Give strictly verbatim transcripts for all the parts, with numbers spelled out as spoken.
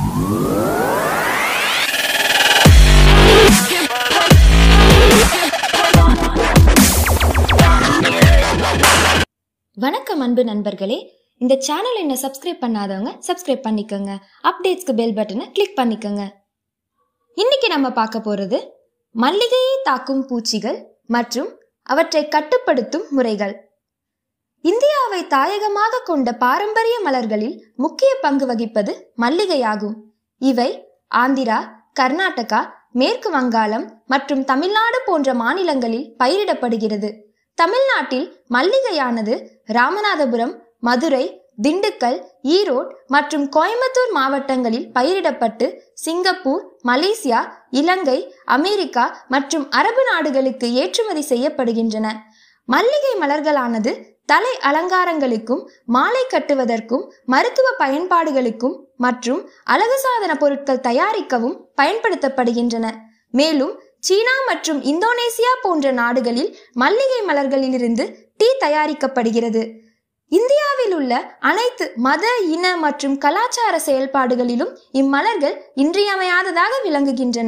வணக்கம் அன்பு நண்பர்களே, இந்த சேனலை என்ன சப்ஸ்கிரைப் பண்ணாதவங்க சப்ஸ்கிரைப் பண்ணிக்கோங்க. அப்டேட்ஸ்க்கு பெல் பட்டனை கிளிக் பண்ணிக்கோங்க. இன்னைக்கு நம்ம பார்க்க போறது மல்லிகையை தாக்கும் பூச்சிகள் மற்றும் அவற்றை கட்டுப்படுத்தும் முறைகள். இந்தியாவை தாயகமாக கொண்ட பாரம்பரிய மலர்களில் முக்கிய பங்கு வகிப்பது மல்லிகையாகும். இவை ஆந்திரா, கர்நாடகா, மேற்கு வங்காளம் மற்றும் தமிழ்நாடு போன்ற மாநிலங்களில் பயிரிடப்படுகிறது. தமிழ்நாட்டில் மல்லிகையானது ராமநாதபுரம், மதுரை, திண்டுக்கல், ஈரோடு மற்றும் கோயம்புத்தூர் மாவட்டங்களில் பயிரிடப்பட்டு சிங்கப்பூர், மலேசியா, இலங்கை, அமெரிக்கா மற்றும் அரபு நாடுகளுக்கு ஏற்றுமதி செய்யப்படுகின்றன. மல்லிகை மலர்களானது தலை அலங்காரங்களுக்கும், மாலை கட்டுவதற்கும், மருத்துவ பயன்பாடுகளுக்கும் மற்றும் அழகு சாதன பொருட்கள் தயாரிக்கவும் பயன்படுத்தப்படுகின்றன. மேலும் சீனா மற்றும் இந்தோனேசியா போன்ற நாடுகளில் மல்லிகை மலர்களிலிருந்து டீ தயாரிக்கப்படுகிறது. இந்தியாவில் உள்ள அனைத்து மத, இன மற்றும் கலாச்சார செயல்பாடுகளிலும் இம்மலர்கள் இன்றியமையாததாக விளங்குகின்றன.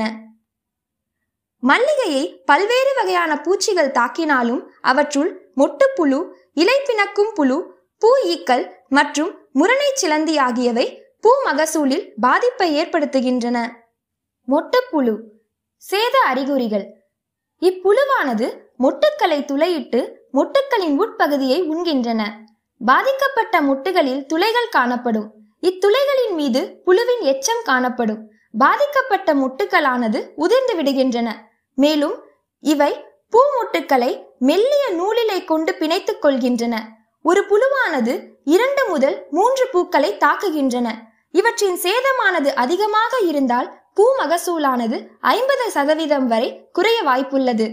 மல்லிகையை பல்வேறு வகையான பூச்சிகள் தாக்கினாலும் அவற்றுள் மொட்டுப்புழு, இலை பிணக்கும் புழு, பூ ஈக்கள் மற்றும் முரணை சிலந்தி ஆகியவை பூ மகசூலில் பாதிப்பை ஏற்படுத்துகின்றன. மொட்டுப்புழு சேத அறிகுறிகள். இப்புழுவானது மொட்டுக்களை துளையிட்டு மொட்டுக்களின் உட்பகுதியை உண்கின்றன. பாதிக்கப்பட்ட மொட்டுகளில் துளைகள் காணப்படும். இத்துளைகளின் மீது புழுவின் எச்சம் காணப்படும். பாதிக்கப்பட்ட மொட்டுக்களானது உதிர்ந்து விடுகின்றன. மேலும் இவை பூ மொட்டுக்களை மெல்லிய நூலிலை கொண்டு பிணைத்துக் கொள்கின்றன. ஒரு புழுவானது இரண்டு முதல் மூன்று பூக்களை தாக்குகின்றன. இவற்றின் சேதமானது அதிகமாக இருந்தால் பூ மகசூலானது ஐம்பது சதவீதம் வரை குறைய வாய்ப்புள்ளது.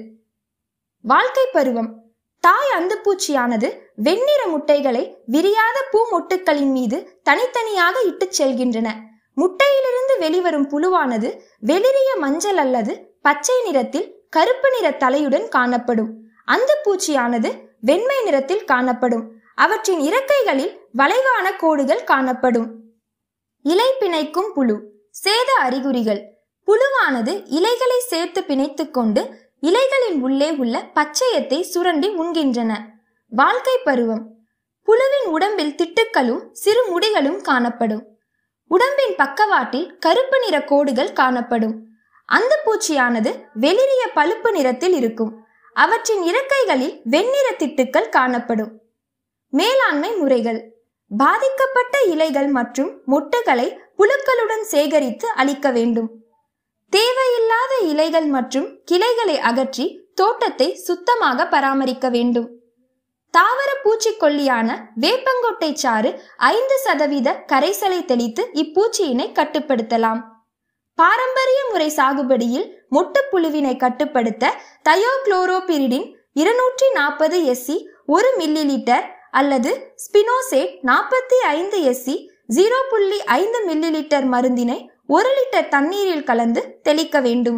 வாழ்க்கை பருவம். தாய் அந்துப்பூச்சியானது வெண்ணிற முட்டைகளை விரியாத பூ மொட்டுக்களின் மீது தனித்தனியாக இட்டு செல்கின்றன. முட்டையிலிருந்து வெளிவரும் புழுவானது வெளிரிய மஞ்சள் அல்லது பச்சை நிறத்தில் கருப்பு நிற தலையுடன் காணப்படும். அந்துப்பூச்சியானது வெண்மை நிறத்தில் காணப்படும். அவற்றின் இறக்கைகளில் வளைவான கோடுகள் காணப்படும். இலை பிணைக்கும் புழு. சேத அறிகுறிகள். புழுவானது இலைகளை சேர்த்து பிணைத்து கொண்டு இலைகளின் உள்ளே உள்ள பச்சையத்தை சுரண்டி உண்கின்றன. வாழ்க்கை பருவம். புழுவின் உடம்பில் திட்டுக்களும் சிறு முடிகளும் காணப்படும். உடம்பின் பக்கவாட்டில் கருப்பு நிற கோடுகள் காணப்படும். அந்த பூச்சியானது வெளிரிய பழுப்பு நிறத்தில் இருக்கும். அவற்றின் இறக்கைகளில் வெண்ணிற திட்டுக்கள் காணப்படும். மேலாண்மை முறைகள். பாதிக்கப்பட்ட இலைகள் மற்றும் மொட்டுகளை புழுக்களுடன் சேகரித்து அழிக்க வேண்டும். தேவையில்லாத இலைகள் மற்றும் கிளைகளை அகற்றி தோட்டத்தை சுத்தமாக பராமரிக்க வேண்டும். தாவர பூச்சிக்கொல்லியான வேப்பங்கொட்டை சாறு ஐந்து சதவீத கரைசலை தெளித்து இப்பூச்சியினை கட்டுப்படுத்தலாம். பாரம்பரிய முறை சாகுபடியில் மொட்டுப்புழுவினை கட்டுப்படுத்த தயோக்ளோரோபிரிடின் இருநூற்றி நாற்பது எஸ்சி ஒரு மில்லி லிட்டர் அல்லது ஸ்பினோசேட் நாற்பத்தி ஐந்து எஸ்சி ஜீரோ புள்ளி ஐந்து மில்லி லிட்டர் மருந்தினை ஒரு லிட்டர் தண்ணீரில் கலந்து தெளிக்க வேண்டும்.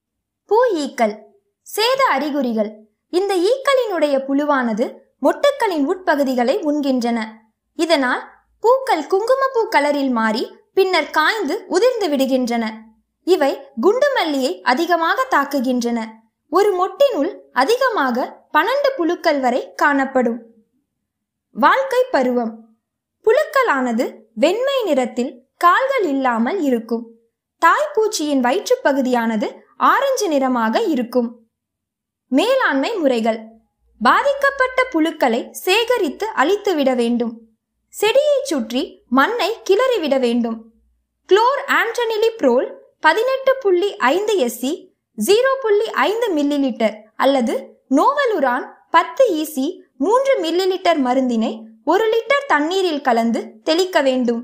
பூ ஈக்கள். சேத அறிகுறிகள். இந்த ஈக்களினுடைய புழுவானது மொட்டுக்களின் உட்பகுதிகளை உண்கின்றன. இதனால் பூக்கள் குங்குமப்பூ கலரில் மாறி பின்னர் காய்ந்து உதிர்ந்து விடுகின்றன. இவை குண்டு மல்லியை அதிகமாக தாக்குகின்றன. ஒரு மொட்டினுள் அதிகமாக பன்னெண்டு புழுக்கள் வரை காணப்படும். வாழ்க்கை பருவம். புழுக்களானது வெண்மை நிறத்தில் கால்கள் இல்லாமல் இருக்கும். தாய்ப்பூச்சியின் வயிற்று பகுதியானது ஆரஞ்சு நிறமாக இருக்கும். மேலாண்மை முறைகள். பாதிக்கப்பட்ட புழுக்களை சேகரித்து அழித்துவிட வேண்டும். செடியை சுற்றி மண்ணை கிளறிவிட வேண்டும். குளோர் ஆன்டனிலிப்ரோல் பதினெட்டு புள்ளி ஐந்து எஸ்சி ஜீரோ புள்ளி ஐந்து மில்லி லிட்டர் அல்லது நோவலுரான் பத்து இசி மூன்று மில்லி லிட்டர் மருந்தினை ஒரு லிட்டர் தண்ணீரில் கலந்து தெளிக்க வேண்டும்.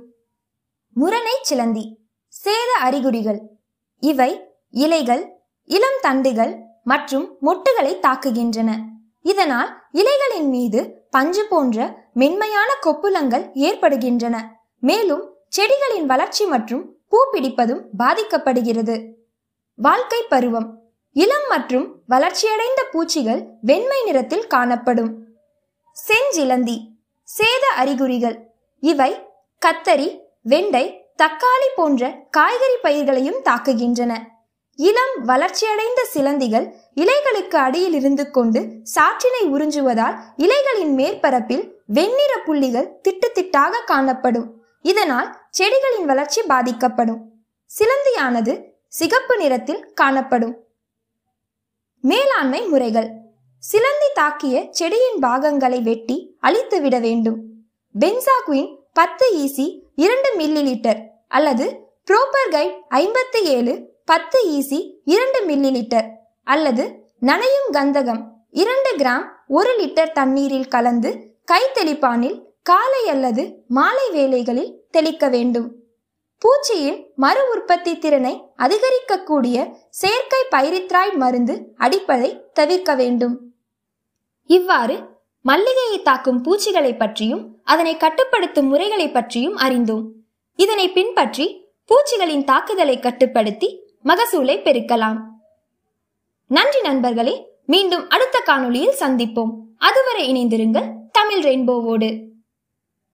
முரணை சிலந்தி. சேத அறிகுறிகள். இவை இலைகள், இளம் தண்டுகள் மற்றும் மொட்டுகளை தாக்குகின்றன. இதனால் இலைகளின் மீது பஞ்சு போன்ற மென்மையான கொப்புளங்கள் ஏற்படுகின்றன. மேலும் செடிகளின் வளர்ச்சி மற்றும் பூ பிடிப்பதும் பாதிக்கப்படுகிறது. வாழ்க்கை பருவம். இளம் மற்றும் வளர்ச்சியடைந்த பூச்சிகள் வெண்மை நிறத்தில் காணப்படும். செஞ்சிலந்தி. சேத அறிகுறிகள். இவை கத்தரி, வெண்டை, தக்காளி போன்ற காய்கறி பயிர்களையும் தாக்குகின்றன. இளம் வளர்ச்சியடைந்த சிலந்திகள் இலைகளுக்கு அடியில் இருந்து கொண்டு சாற்றினை உறிஞ்சுவதால் இலைகளின் மேற்பரப்பில் வெண்ணிற புள்ளிகள் திட்டு திட்டாக காணப்படும். இதனால் செடிகளின் வளர்ச்சி பாதிக்கப்படும். சிலந்தியானது சிகப்பு நிறத்தில் காணப்படும். மேலாண்மை முறைகள். சிலந்தி தாக்கிய செடியின் பாகங்களை வெட்டி அழித்து விட வேண்டும். பென்சாகுயின் பத்து ஈசி இரண்டு மில்லி லிட்டர் அல்லது புரோபர்கைட் ஐம்பத்தி ஏழு பத்து ஈசி இரண்டு மில்லி லிட்டர் அல்லது நனையும் கந்தகம் இரண்டு கிராம் ஒரு லிட்டர் தண்ணீரில் கலந்து கை தெளிப்பானில் காலை அல்லது மாலை வேளைகளில் தெளிக்க வேண்டும். பூச்சியின் மறு உற்பத்தி திறனை அதிகரிக்கக்கூடிய செயற்கை பைரித்ராய்டு மருந்து அடிப்பதை தவிர்க்க வேண்டும். இவ்வாறு மல்லிகையை தாக்கும் பூச்சிகளை பற்றியும் அதனை கட்டுப்படுத்தும் முறைகளை பற்றியும் அறிந்தோம். இதனை பின்பற்றி பூச்சிகளின் தாக்குதலை கட்டுப்படுத்தி மகசூலை பெருக்கலாம். நன்றி நண்பர்களே. மீண்டும் அடுத்த காணொளியில் சந்திப்போம். அதுவரை இணைந்திருங்கள் தமிழ் ரெயின்போவோடு.